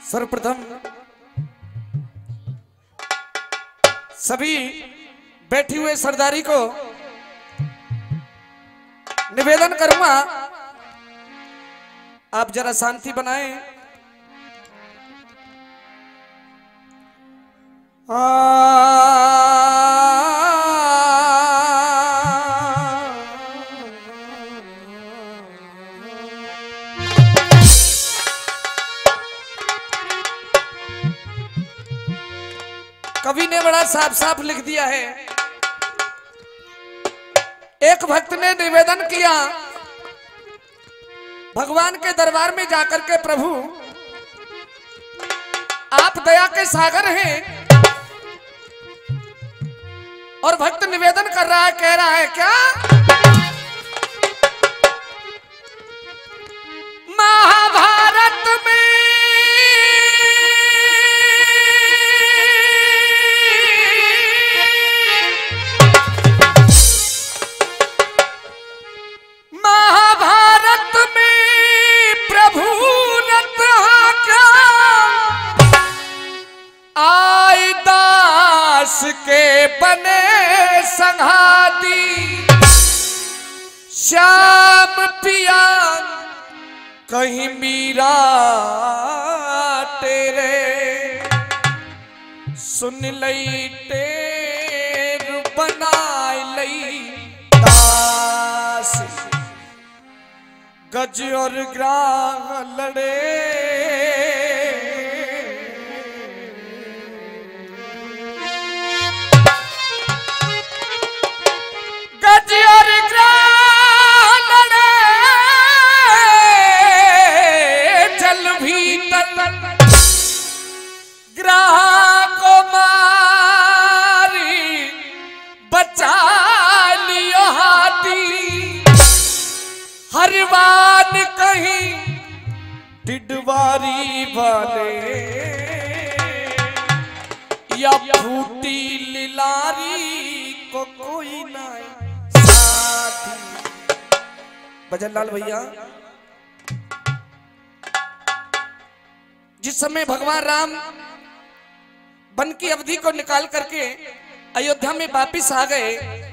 सर्वप्रथम सभी बैठी हुए सरदारी को निवेदन करूंगा, आप जरा शांति बनाएं। कवि ने बड़ा साफ साफ लिख दिया है। एक भक्त ने निवेदन किया भगवान के दरबार में जाकर के, प्रभु आप दया के सागर हैं। और भक्त निवेदन कर रहा है, कह रहा है क्या, महाभारत में के बने संघाती श्याम पिया कहीं मीरा तेरे सुन लई टेर बनाए लई दास गज और ग्राह लड़े हरवान कहीं टिडवारी वाले या फूटी लिलारी को कोई ना साथी। भजन लाल भैया, जिस समय भगवान राम वन की अवधि को निकाल करके अयोध्या में वापिस आ गए,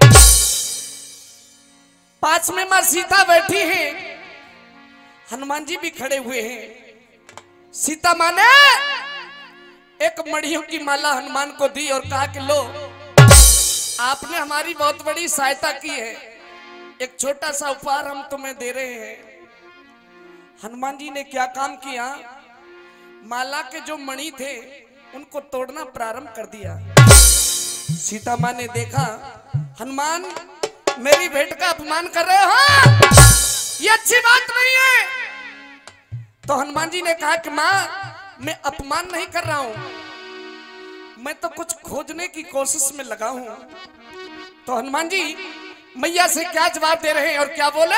पास में मां सीता बैठी हैं, हनुमान जी भी खड़े हुए हैं। सीता मां ने एक मणियों की माला हनुमान को दी और कहा कि लो, आपने हमारी बहुत बड़ी सहायता की है, एक छोटा सा उपहार हम तुम्हें दे रहे हैं। हनुमान जी ने क्या काम किया, माला के जो मणि थे उनको तोड़ना प्रारंभ कर दिया। सीता मां ने देखा हनुमान मेरी भेंट का अपमान कर रहे हो, ये अच्छी बात नहीं है। तो हनुमान जी ने कहा कि मां मैं अपमान नहीं कर रहा हूं, मैं तो कुछ खोजने की कोशिश में लगा हूं। तो हनुमान जी मैया से क्या जवाब दे रहे हैं और क्या बोले,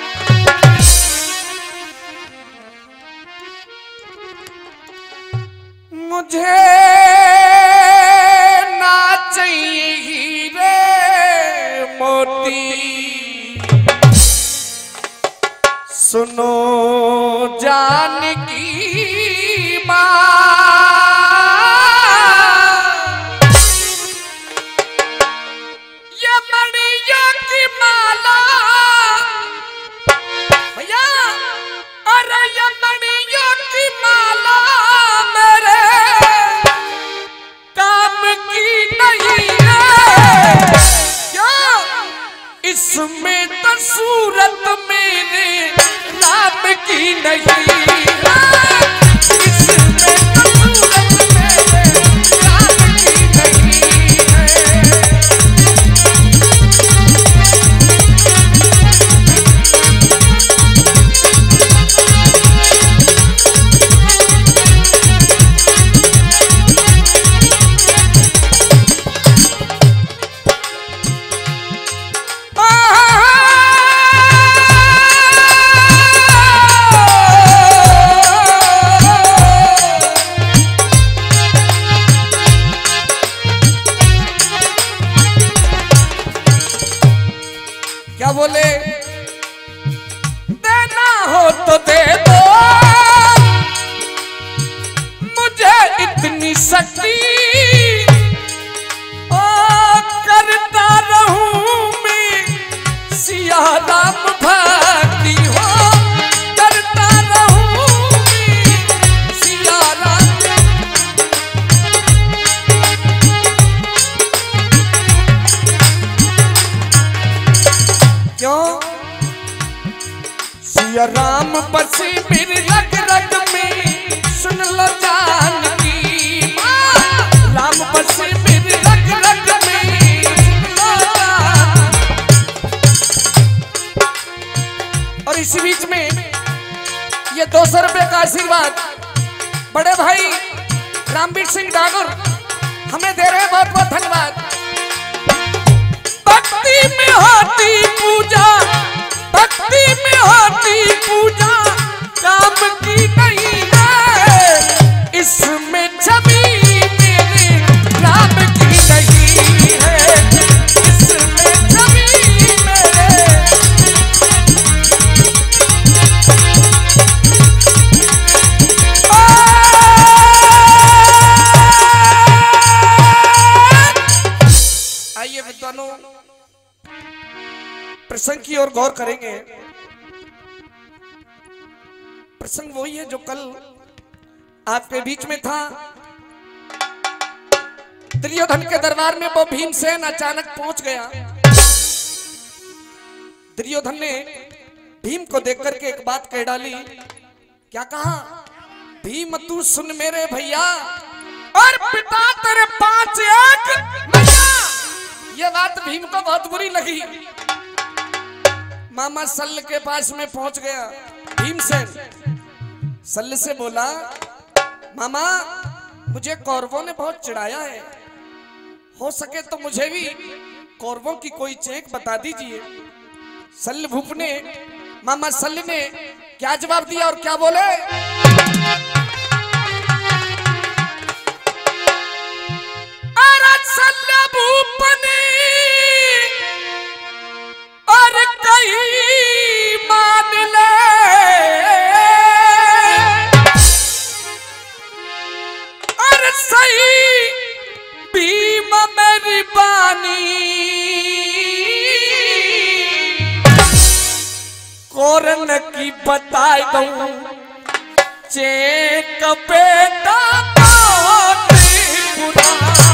मुझे ना चाहिए हीरे मोती, सुनो जानकी मां, ये मणियों की माला भैया, अरे ये मणियों की माला मेरे काम की नहीं है। इसमें तो सूरत मेरे राम की नहीं है, इसमें तो सूरत मेरे राम की नहीं है। क्या बोले, देना हो तो दे दो, या राम बसी मेरी रग रग में, सुन लो जान की माँ। राम बसी मेरी रग रग में, सुन लो जान। और इसी बीच में ये 200 रुपए का आशीर्वाद बड़े भाई रामवीर सिंह डागर हमें दे रहे हैं, बहुत बहुत धन्यवाद। भक्ति में होती पूजा, भक्ति में होती पूजा, काम की नहीं है इसमें छवि मेरे राम की नहीं है, इसमें छवि मेरे। आइए विद्वानों, प्रसंग की ओर गौर करेंगे। प्रसंग वही है जो कल आपके बीच में था। दुर्योधन के दरबार में वो भीमसेन अचानक पहुंच गया। दुर्योधन ने भीम को देख करके एक बात कह डाली। क्या कहा? भीम तू सुन मेरे भैया, और पिता तेरे 5-1 भैया। ये बात भीम को बहुत बुरी लगी। मामा सल्ल के पास में पहुंच गया भीमसेन। सल्ल से बोला, मामा मुझे कौरवों ने बहुत चिढ़ाया है, हो सके तो मुझे भी कौरवों की कोई चेक बता दीजिए। सल्ल भूप ने, मामा सल्ल ने क्या जवाब दिया और क्या बोले? अरे सल्ल भूप ने और कहीं मान ले, और सही भीम मेरी बानी, कौरन की बताई दूं चेक बेटा बहुत बुरा।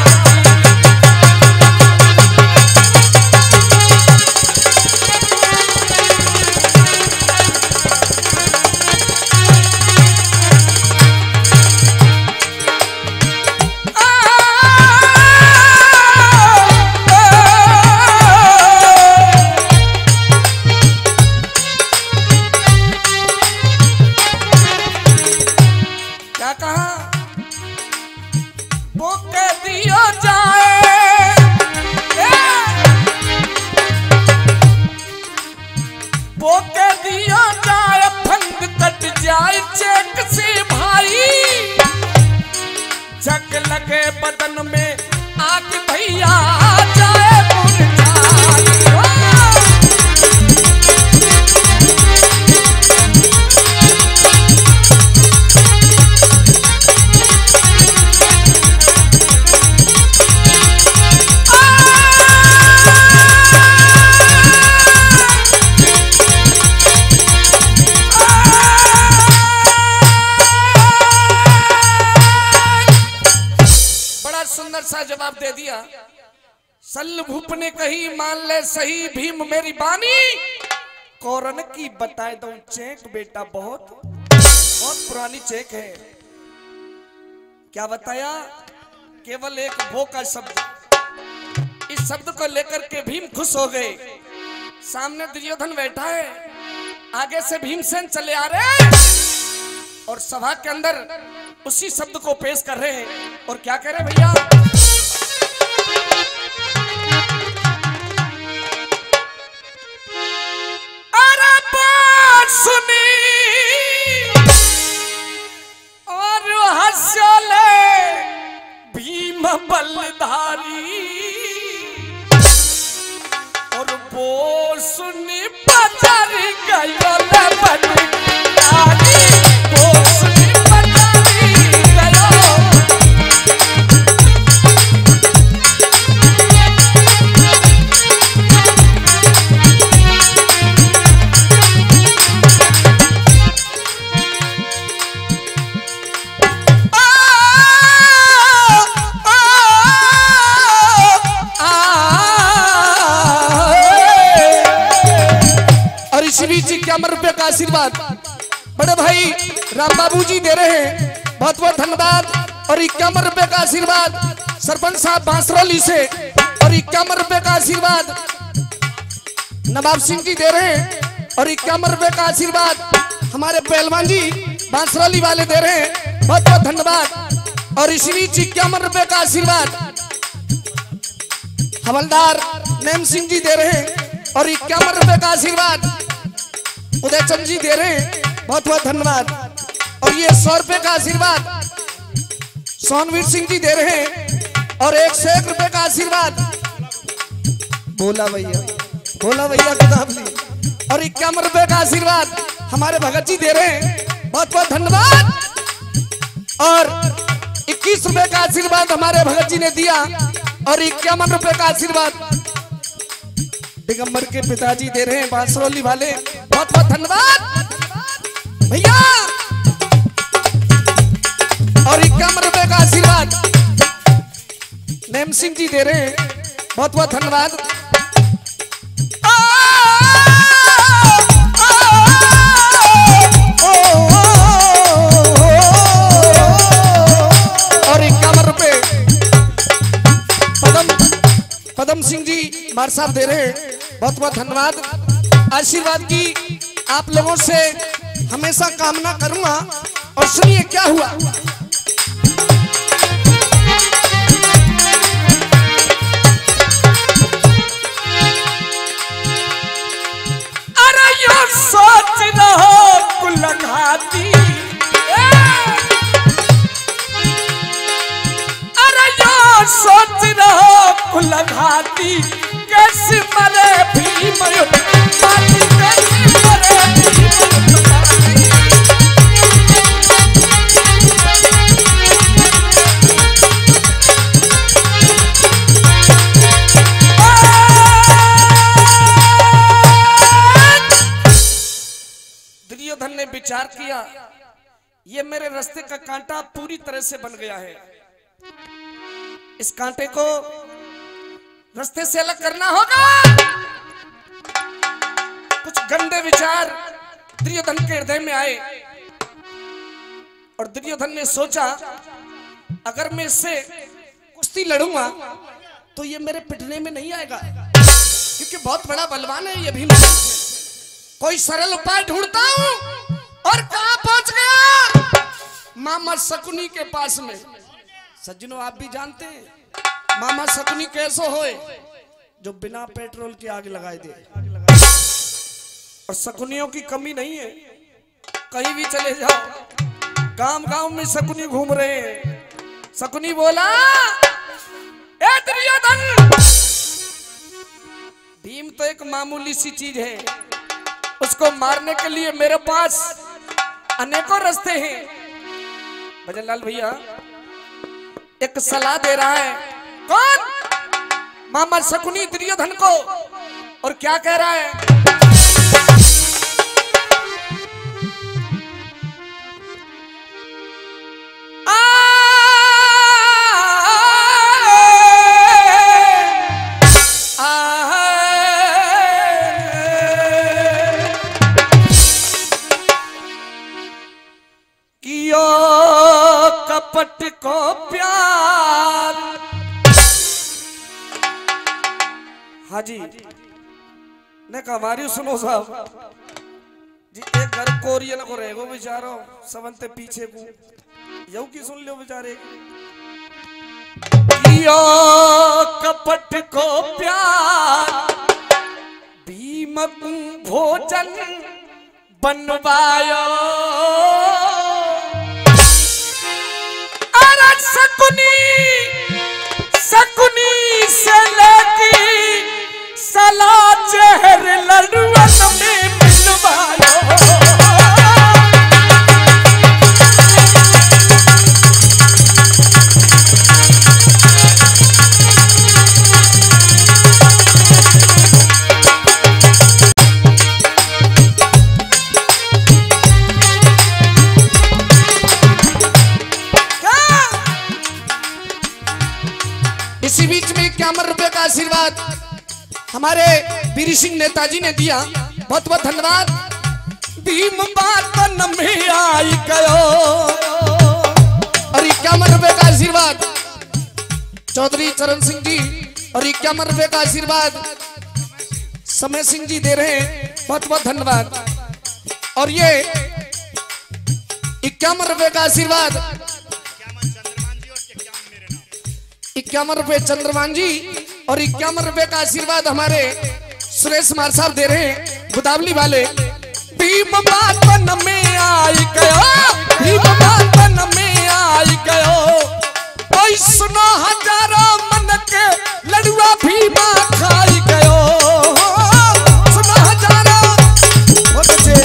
लगे बदन में आग भैया जाए जवाब दे दिया। सल्ल भूप ने कही, मान ले सही भीम मेरी बानी, कौरन की बताए दो चेक बेटा बहुत पुरानी चेक है। क्या बताया? केवल एक वो का शब्द। इस शब्द को लेकर के भीम खुश हो गए। सामने दुर्योधन बैठा है, आगे से भीमसेन चले आ रहे और सभा के अंदर उसी शब्द को पेश कर रहे हैं। और क्या कह रहे भैया? अरे बात सुनी और हंसले भीम बलधारी, और वो सुनी बजर गयो बलधारी, वो सुनी बजर गयो। जी 51 रुपए का आशीर्वाद बड़े भाई राम बाबू जी दे रहे हैं, बहुत बहुत धन्यवाद। और 51 रुपए का आशीर्वाद सरपंच साहब बांसरोली से, और 51 रुपए का आशीर्वाद नवाब सिंह जी दे रहे हैं, और 51 रुपए का आशीर्वाद हमारे पहलवान जी बांसरोली वाले दे रहे हैं, बहुत बहुत धन्यवाद। और इसी बीच 51 रुपए का आशीर्वाद हवलदार नेम सिंह जी दे रहे हैं, और 51 रुपए का आशीर्वाद उदय चंद जी दे रहे हैं, बहुत बहुत धन्यवाद। और ये 100 रुपए का आशीर्वाद सोनवीर सिंह जी दे रहे हैं, और 101 रुपए का आशीर्वाद भोला भैया गोदावली, और 51 रुपए का आशीर्वाद हमारे भगत जी दे रहे हैं, बहुत बहुत धन्यवाद। और 21 रुपए का आशीर्वाद हमारे भगत जी ने दिया, और 51 रुपए का आशीर्वाद दिगंबर के पिताजी दे रहे हैं बांसरोली वाले, बहुत बहुत धन्यवाद भैया। और 51 रुपए का आशीर्वाद नेम सिंह जी दे रहे हैं, बहुत बहुत धन्यवाद। और 51 रुपए पदम सिंह जी मार साहब दे रहे हैं, बहुत बहुत धन्यवाद। आशीर्वाद की आप लोगों से हमेशा कामना करूंगा। और सुनिए क्या हुआ। अरे यो सोच रहो कुलघाती, अरे यो सोच रहो कुलघाती, कैसे मरे भीम युद्ध कैसे मरे भीम दुर्योधन ने विचार किया, ये मेरे रास्ते का कांटा पूरी तरह से बन गया है, इस कांटे को रास्ते से अलग करना होगा। कुछ गंदे विचार दुर्योधन के हृदय में आए, और दुर्योधन ने सोचा अगर मैं इससे कुश्ती लड़ूंगा तो ये मेरे पिटने में नहीं आएगा, क्योंकि बहुत बड़ा बलवान है ये भीम। कोई सरल उपाय ढूंढता हूं, और कहां पहुंच गया? मामा शकुनी के पास में। सज्जनों आप भी जानते हैं मामा शकुनी कैसो होए, जो बिना पेट्रोल के आग लगाए दे। और शकुनियों की कमी नहीं है, कहीं भी चले जाओ गांव गांव में शकुनी घूम रहे हैं। शकुनी बोला, ए दुर्योधन, भीम तो एक मामूली सी चीज है, उसको मारने के लिए मेरे पास अनेकों रास्ते हैं। भजनलाल भैया एक सलाह दे रहा है। कौन? मामा शकुनी दुर्योधन को। और क्या कह रहा है? कपट को प्यार। हाँ जी ने कमारी सुनो साहब जी, एक घर कोरियन को रहेगो बेचारो सवंते पीछे को यू की सुन लो बेचारे। यो कपट को प्यार, भीम भोजन बनवायो। शकुनी से लगी सला जहर लड़ुअन में मिलवायो। इसी बीच में 51 रुपए का आशीर्वाद हमारे बीरी सिंह नेताजी ने दिया, बहुत बहुत धन्यवाद। भीम बातन में आई गयो। और 51 रुपए का आशीर्वाद चौधरी चरण सिंह जी और 51 रुपए का आशीर्वाद समय सिंह जी दे रहे हैं, बहुत बहुत धन्यवाद। और ये 51 रुपए का आशीर्वाद 51 रुपए चंद्रमान जी और 51 रुपए का आशीर्वाद हमारे सुरेश कुमार साहब दे रहे हैं गुदावली वाले। भीम बातन में आई गयो, भीम बातन में आई गयो, कोई सुनो हजारों मन के लड़ुआ भीमा खाई गयो। सुनो हजारों, बहुत अच्छे।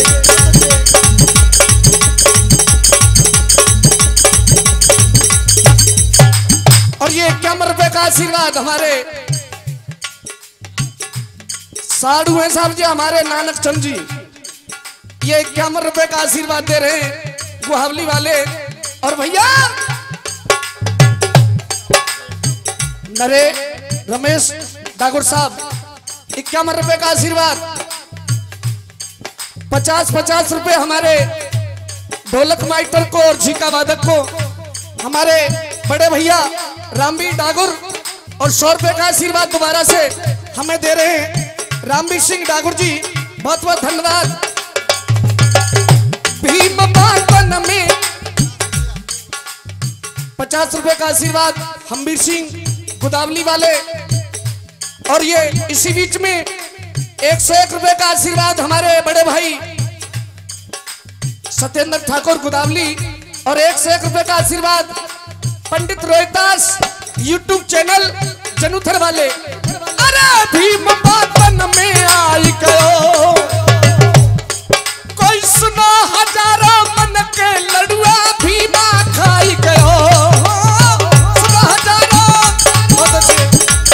और ये 51 रुपए का आशीर्वाद हमारे साधु हैं साहब जी, हमारे नानक चंद जी, ये 51 रुपए का आशीर्वाद दे रहे हैं गुहावली वाले। और भैया नरे रमेश डागुर साहब 51 रुपए का आशीर्वाद। 50-50 रुपए हमारे ढोलक माइटर को और झीका वादक को हमारे बड़े भैया रामवीर डागुर, और 100 रुपए का आशीर्वाद दोबारा से हमें दे रहे हैं रामवीर सिंह डागुर जी, बहुत बहुत धन्यवाद। भीम बातन में 50 रुपए का आशीर्वाद हमवीर सिंह गुदावली वाले। और ये इसी बीच में 101 रुपए का आशीर्वाद हमारे बड़े भाई सत्येंद्र ठाकुर गुदावली, और 101 रुपए का आशीर्वाद पंडित रोहिदास यूट्यूब चैनल जनुथर वाले। अरे भीम बातन में आई गयो, कोई सुनो हजारों मन के लड़ुआ भीमा खाई गयो। सुनो हजारों, बहुत अच्छे।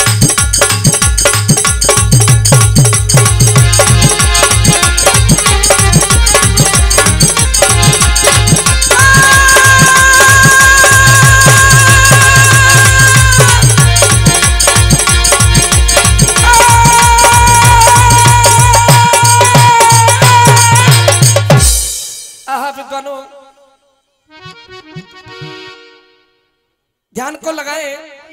ध्यान को लगाए,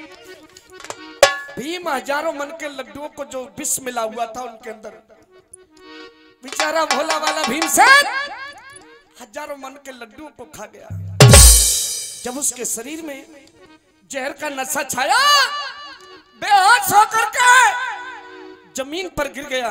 भीम हजारों मन के लड्डुओं को जो विष मिला हुआ था उनके अंदर, बेचारा भोला वाला भीमसेन हजारों मन के लड्डुओं को खा गया। जब उसके शरीर में जहर का नशा छाया, बेहोश होकर के जमीन पर गिर गया।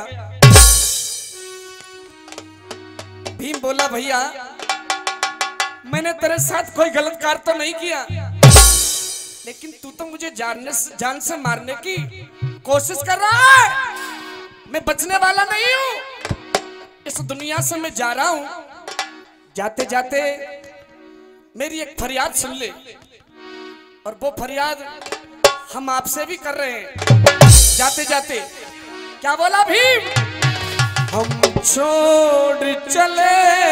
भीम बोला, भैया मैंने तेरे साथ कोई गलत कार्य तो नहीं किया, लेकिन तू तो मुझे जान से मारने की कोशिश कर रहा है। मैं बचने वाला नहीं हूं, इस दुनिया से मैं जा रहा हूं। जाते जाते मेरी एक फरियाद सुन ले, और वो फरियाद हम आपसे भी कर रहे हैं। जाते जाते क्या बोला भीम? हम छोड़ चले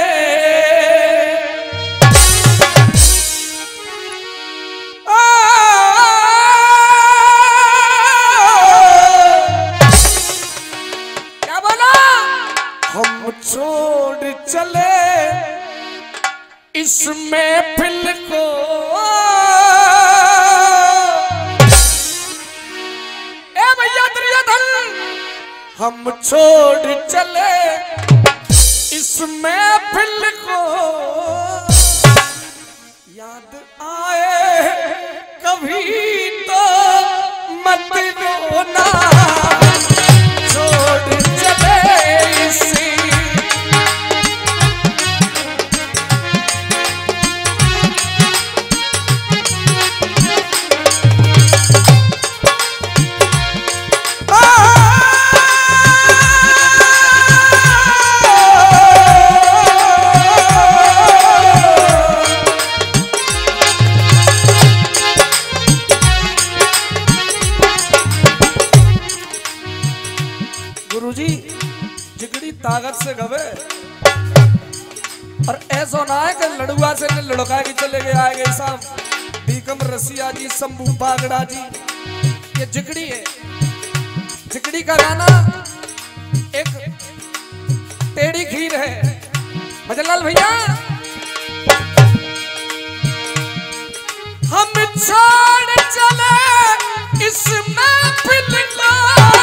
छोड़ चले इस महफिल को, ए भैया दुर्योधन, हम छोड़ चले इस महफिल को, याद आए कभी तो मत रोना, छोड़ चले इसी ताकत से गवे, और ऐसा ना है कि लड़ुआ से लड़का के चले गए आएंगे साहब। बीकम रसिया जी, शंभू बागड़ा जी, ये जिगड़ी है। जिगड़ी का गाना एक टेढ़ी खीर है, भजनलाल भैया हम छोड़ चले इस महफिल को,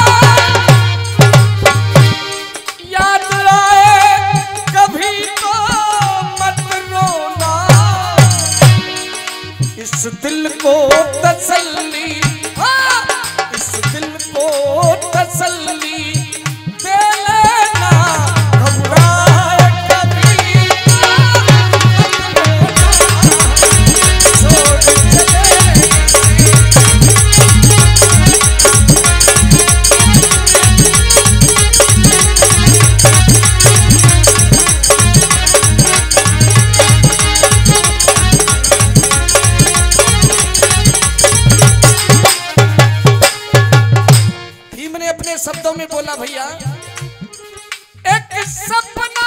याद आए कभी तो मत रोना, इस दिल को तसल्ली, हाँ, इस दिल को तसल्ली दे लेना, घबराए कभी छोड़ चले। भीम ने अपने शब्दों में बोला भैया, एक सपना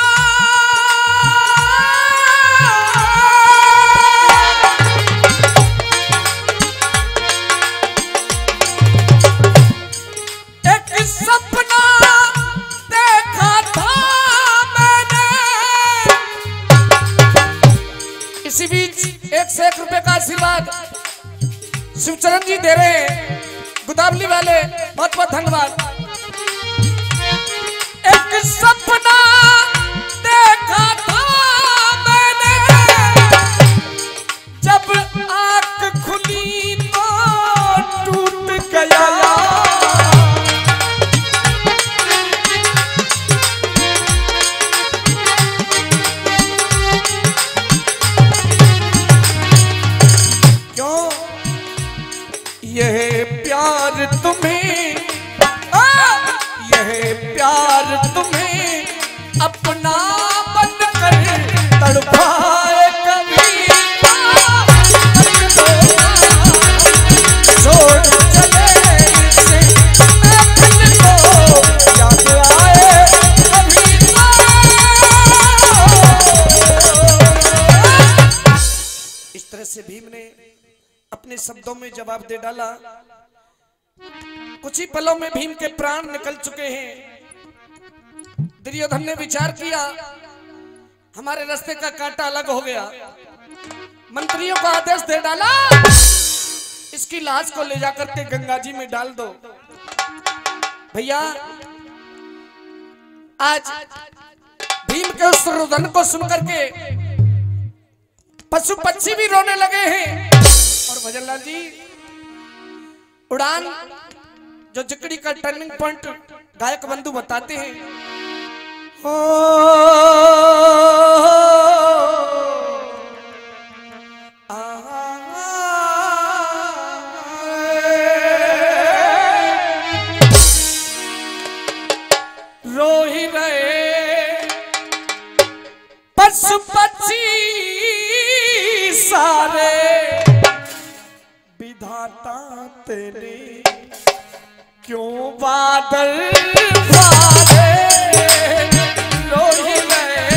देखा था मैंने। इसी बीच 1 से 1 रुपए का आशीर्वाद शिवचरण जी दे रहे हैं, गुदावली वाले, बहुत बहुत धन्यवाद। एक सपना देखा था मैंने, जब आँख खुली तो टूट गया, क्यों यह प्यार तुम्हें, यह प्यार तुम्हें अपना बनकर तड़पाए कभी, छोड़ चले इसे महफिल को, याद आए कभी तो। इस तरह से भीम ने अपने शब्दों में जवाब दे डाला। कुछ ही पलों में भीम के प्राण निकल चुके हैं। दुर्योधन ने विचार किया, हमारे रास्ते का कांटा अलग हो गया। मंत्रियों को आदेश दे डाला, इसकी लाश को ले जाकर के गंगा जी में डाल दो। भैया आज भीम के उस रुदन को सुनकर के पशु पक्षी भी रोने लगे हैं। और भजनलाल जी उड़ान जो जिकड़ी का टर्निंग पॉइंट गायक बंधु बताते हैं, रो ही रहे पशु पक्षी सारे, विधाता तेरे क्यों बादल फारे, रो ही रहे।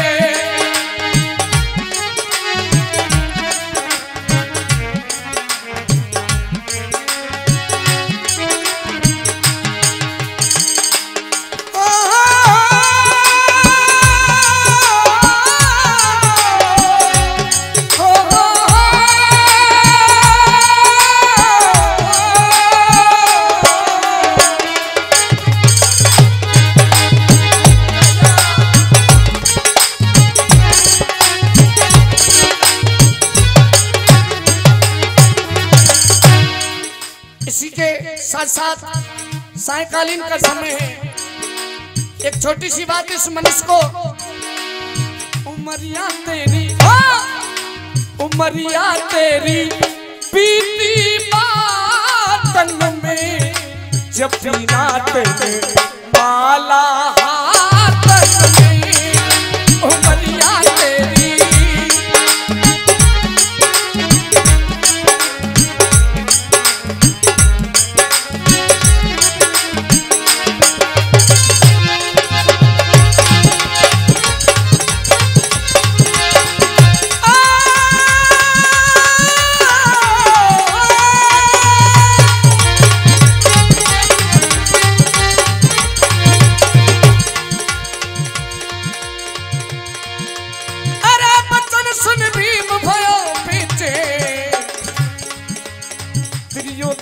इसी के साथ साथ सायकालीन का समय है। एक छोटी सी बात इस मनुष्य को, उमरिया तेरी, उमरिया तेरी बीती बातन में, जब पीना तेरे माला हाथन में, उमरिया तेरी।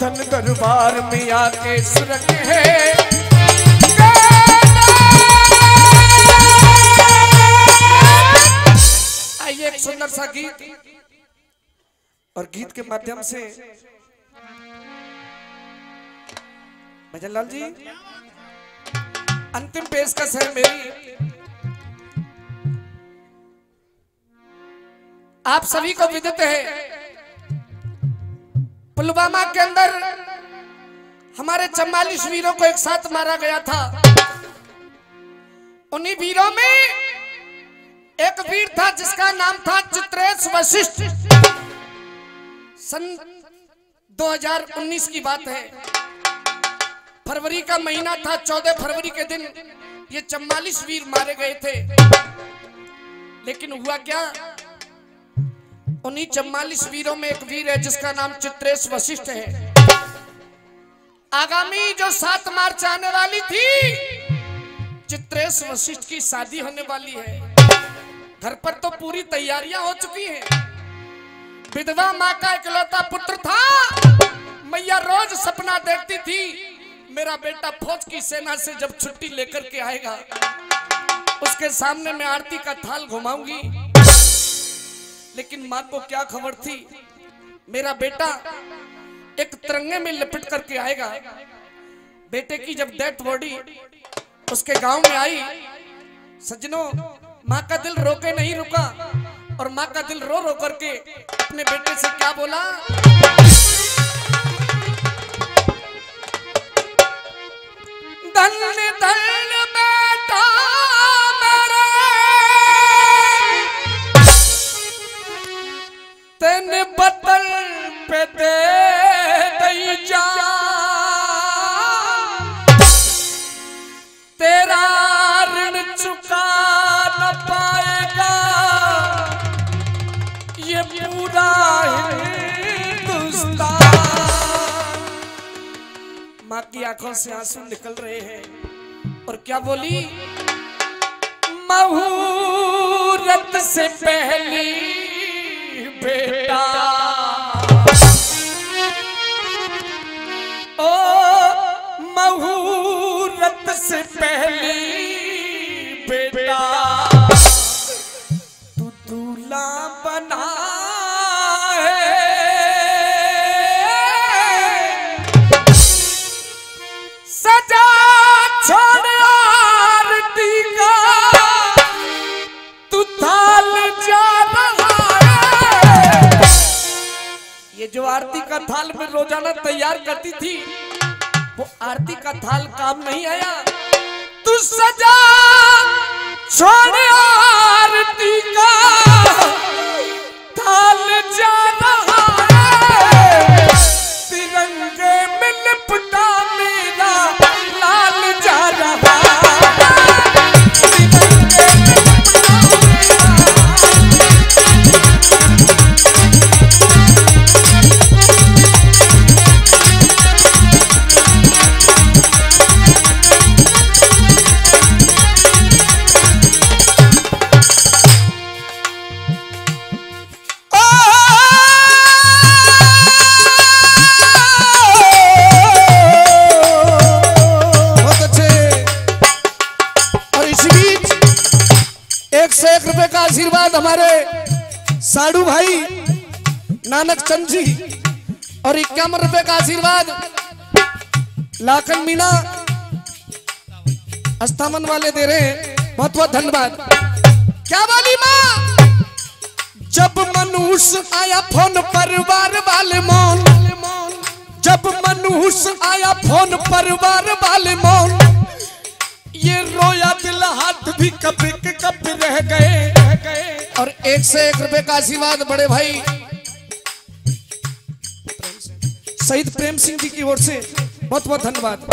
धन दरबार में आके सुरख है। आइए एक सुंदर सा गीत, और गीत के माध्यम से भजनलाल जी अंतिम पेशकश है मेरी। आप सभी को विदित है पुलवामा के अंदर हमारे 44 वीरों को एक साथ मारा गया था। उन्हीं वीरों में एक वीर था जिसका नाम था चित्रेश वशिष्ठ। सन 2019 की बात है, फरवरी का महीना था। 14 फरवरी के दिन ये 44 वीर मारे गए थे। लेकिन हुआ क्या, उन्हीं 44 वीरों में एक वीर है जिसका नाम चित्रेश वशिष्ठ है। आगामी जो 7 मार्च आने वाली थी, चित्रेश वशिष्ठ की शादी होने वाली है। घर पर तो पूरी तैयारियां हो चुकी हैं। विधवा माँ का इकलौता पुत्र था। मैया रोज सपना देखती थी मेरा बेटा फौज की सेना से जब छुट्टी लेकर के आएगा, उसके सामने मैं आरती का थाल घुमाऊंगी। लेकिन माँ को क्या खबर थी, मेरा बेटा एक तिरंगे में लिपट करके आएगा। बेटे की जब डेड बॉडी उसके गांव में आई, सज्जनों, माँ का दिल रोके नहीं रुका, और माँ का दिल रो रो करके अपने बेटे से क्या बोला, धन धन बेटा मेरे, तेने बदल पे दे दई जा, तेरा ऋण चुका न पाएगा ये पूरा हिंदुस्तान। माँ की आंखों से आंसू निकल रहे हैं और क्या बोली, मुहूर्त से पहली बेटा, ओ मुहूर्त से पहली बेटा, तू दूल्हा बना है, सजा छोड़ आरती का तू थाल जा रहा है। ये जो आरती का थाल में रोजाना तैयार करती थी, वो आरती का थाल काम नहीं आया। तू सजा छोड़ आरती का थाल जा रहा है, तिरंगे में लिपटा मेरा लाल जा रहा है, तिरंगे में ₹1 का आशीर्वाद हमारे साडू भाई नानक चंद जी, और ₹51 का आशीर्वाद लाखन मीना अस्थामन वाले दे रहे हैं। बहुत बहुत धन्यवाद। क्या बोली माँ, जब मनुष्य आया फोन परिवार वाले मौन, जब मनुष्य आया फोन परिवार वाले मौन, ये रोया दिल हाथ भी कभी कभी रह गए। और ₹101 का आशीर्वाद बड़े भाई शहीद प्रेम सिंह जी की ओर से बहुत बहुत धन्यवाद।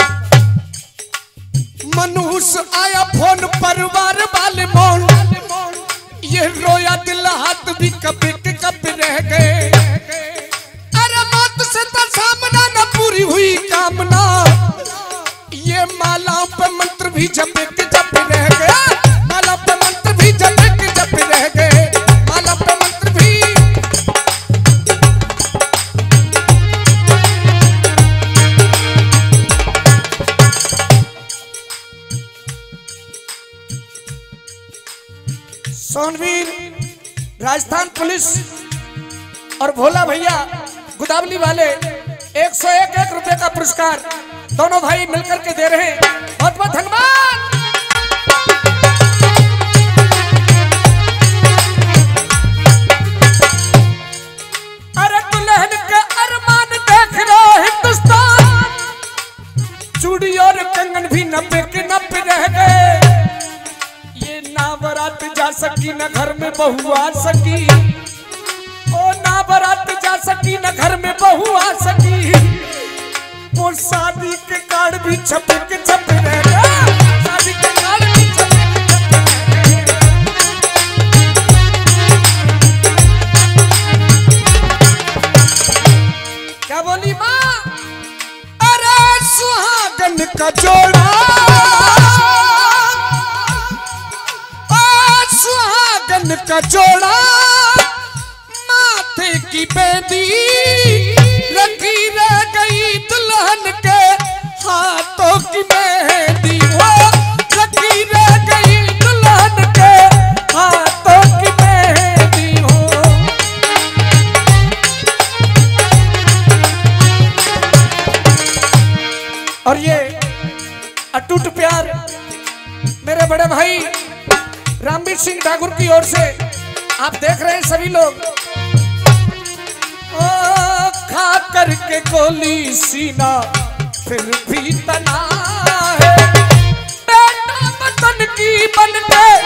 मनुष्य आया फोन परिवार वाले मौन, ये रोया दिल हाथ भी कभी कभी रह गए। अरे मौत से तो सामना न पूरी हुई कामना, ये मालाओं पे मंत्र भी जप रह गए, माला पे मंत्र भी जप रह गए, माला पे मंत्र भी। सोनवीर राजस्थान पुलिस और भोला भैया गुदावली वाले 101 रुपए का पुरस्कार दोनों भाई मिलकर के दे रहे हैं। बहुत बहुत धन्यवाद। अरे दुल्हन के अरमान देख रहे हिंदुस्तान, चूड़ी और कंगन भी 90 के 90 रह गए। ये ना बारात जा सकी न घर में बहू आ सकी, ओ ना बारात जा सकी न घर में बहू आ सकी। वो शादी के कार्ड भी छपे के छपे रह गए, शादी के कार्ड भी छपे के छपे क्या बोली माँ? अरे सुहागन का जोड़ा, सुहागन का जोड़ा, माथे की बेदी रखी रह गई, दुल्हन के हाथों की मेहंदी वो रखी रह गई, दुल्हन के हाथों की मेहंदी हो। और ये अटूट प्यार मेरे बड़े भाई रामवीर सिंह ठाकुर की ओर से आप देख रहे हैं सभी लोग। खा करके गोली सीना फिर भी तना है, बेटा वतन की बन के